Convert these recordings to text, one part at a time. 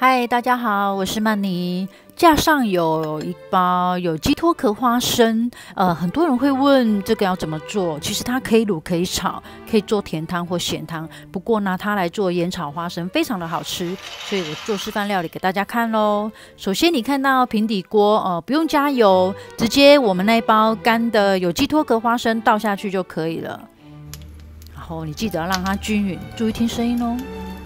嗨，大家好，我是曼妮。架上有一包有机脱壳花生，很多人会问这个要怎么做。其实它可以卤，可以炒，可以做甜汤或咸汤。不过呢，它来做盐炒花生非常的好吃，所以我做示范料理给大家看咯。首先你看到平底锅，不用加油，直接我们那一包干的有机脱壳花生倒下去就可以了。然后你记得要让它均匀，注意听声音哦。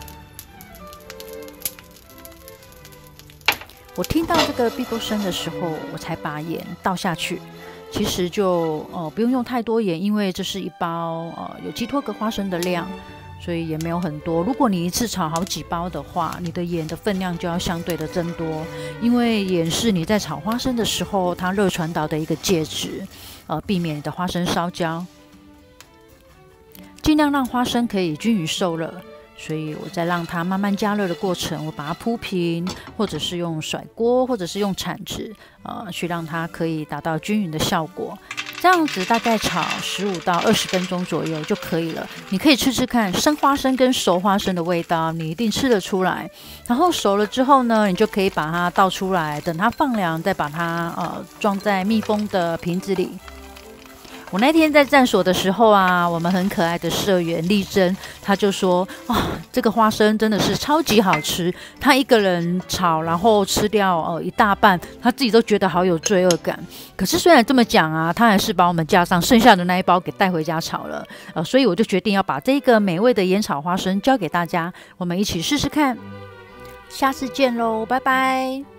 我听到这个嗶啵声的时候，我才把盐倒下去。其实就不用用太多盐，因为这是一包有机脱壳花生的量，所以也没有很多。如果你一次炒好几包的话，你的盐的分量就要相对的增多，因为盐是你在炒花生的时候它热传导的一个介质，避免你的花生烧焦，尽量让花生可以均匀受热。所以我在让它慢慢加热的过程，我把它铺平，或者是用甩锅，或者是用铲子，去让它可以达到均匀的效果。这样子大概炒15到20分钟左右就可以了。你可以吃吃看生花生跟熟花生的味道，你一定吃得出来。然后熟了之后呢，你就可以把它倒出来，等它放凉，再把它装在密封的瓶子里。我那天在站所的时候啊，我们很可爱的社员丽珍，她就说这个花生真的是超级好吃。她一个人炒，然后吃掉一大半，她自己都觉得好有罪恶感。可是虽然这么讲啊，她还是把我们架上剩下的那一包给带回家炒了。所以我就决定要把这个美味的盐炒花生教给大家，我们一起试试看。下次见喽，拜拜。